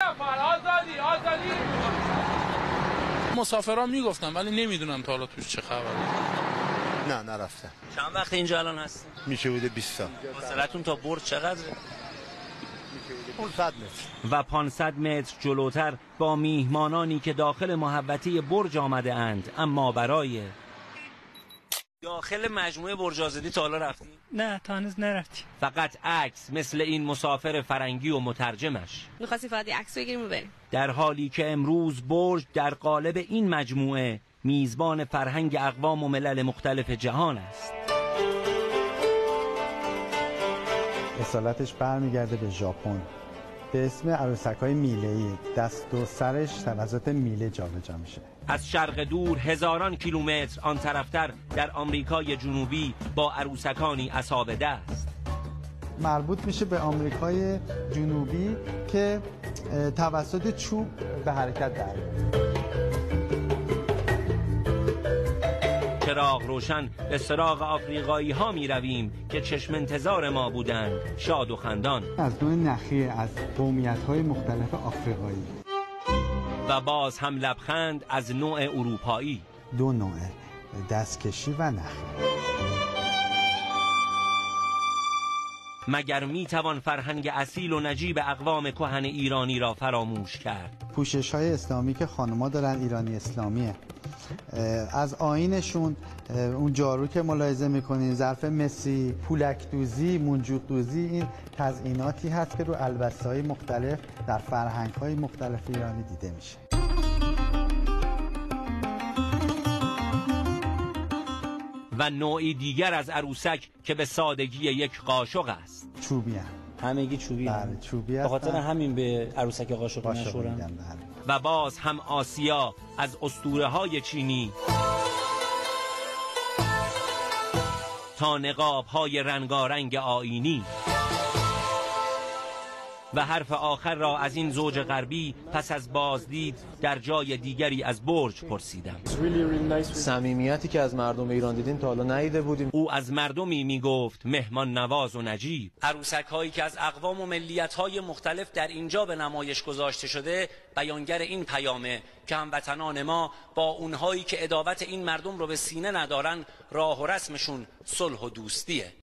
مسافران میگفتن ولی نمیدونم تا حالا توش چه خبره. نه نرفتم. چند وقت اینجا الان هستین؟ میشه بوده 20 سال. فاصلتون تا برج چقدره؟ 500 متر. و 500 متر جلوتر با میهمانانی که داخل محوطه برج آمده اند، اما برای داخل مجموعه برج آزادی تا حالا رفتیم؟ نه تا هنوز نرفتیم. فقط عکس مثل این مسافر فرنگی و مترجمش. می‌خواستیم فقط عکس بگیریم و بریم. در حالی که امروز برج در قالب این مجموعه میزبان فرهنگ اقوام و ملل مختلف جهان است. اصالتش برمیگرده به ژاپن به اسم عروسک‌های میله‌ای. دست و سرش توسط میله جابجا میشه. از شرق دور هزاران کیلومتر آن طرفتر در آمریکای جنوبی با عروسکانی عصابه دست. مربوط میشه به آمریکای جنوبی که توسط چوب به حرکت در چراغ روشن به سراغ آفریقایی ها می رویم که چشم انتظار ما بودند، شاد و خندان. از نوع نخیه از قومیت های مختلف آفریقایی و باز هم لبخند از نوع اروپایی. دو نوع، دستکشی و نخی. مگر می توان فرهنگ اصیل و نجیب اقوام کهن ایرانی را فراموش کرد؟ پوشش های اسلامی که خانم‌ها دارن ایرانی اسلامیه. از آیینشون اون جارو که ملاحظه میکنین، ظرف مسی، پولک دوزی، منجوق دوزی، این تزئیناتی هست که رو البسه‌های مختلف در فرهنگ‌های مختلف ایرانی دیده میشه. و نوعی دیگر از عروسک که به سادگی یک قاشق است. چوبی هم. همگی چوبی هم. بله چوبی هستن. به خاطر همین به عروسک قاشق مشهورن. و باز هم آسیا از اسطوره‌های چینی تا نقاب‌های رنگارنگ آیینی. و حرف آخر را از این زوج غربی پس از بازدید در جای دیگری از برج پرسیدم. صمیمیتی که از مردم ایران دیدیم تا حالا ندیده بودیم. او از مردمی میگفت مهمان نواز و نجیب. عروسک هایی که از اقوام و ملیت های مختلف در اینجا به نمایش گذاشته شده بیانگر این پیامه که هموطنان ما با اونهایی که عداوت این مردم رو به سینه ندارن راه و رسمشون صلح و دوستیه.